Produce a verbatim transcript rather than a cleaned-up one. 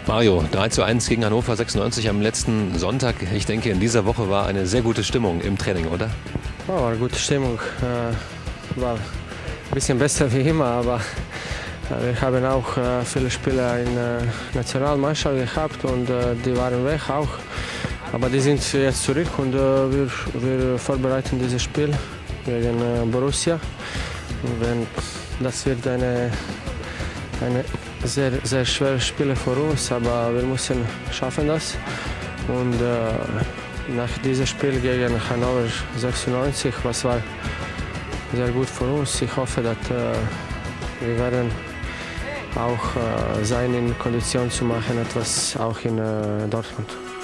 Mario, drei zu eins gegen Hannover sechsundneunzig am letzten Sonntag. Ich denke, in dieser Woche war eine sehr gute Stimmung im Training, oder? Ja, war eine gute Stimmung. Äh, war ein bisschen besser wie immer, aber äh, wir haben auch äh, viele Spieler in der äh, Nationalmannschaft gehabt und äh, die waren weg auch. Aber die sind jetzt zurück und äh, wir, wir vorbereiten dieses Spiel gegen äh, Borussia. Und wenn, das wird eine, eine sehr, sehr schwere Spiel für uns, aber wir müssen schaffen das. Und äh, nach diesem Spiel gegen Hannover sechsundneunzig, was war sehr gut für uns, ich hoffe, dass äh, wir werden auch äh, sein in Kondition zu machen, etwas auch in äh, Dortmund.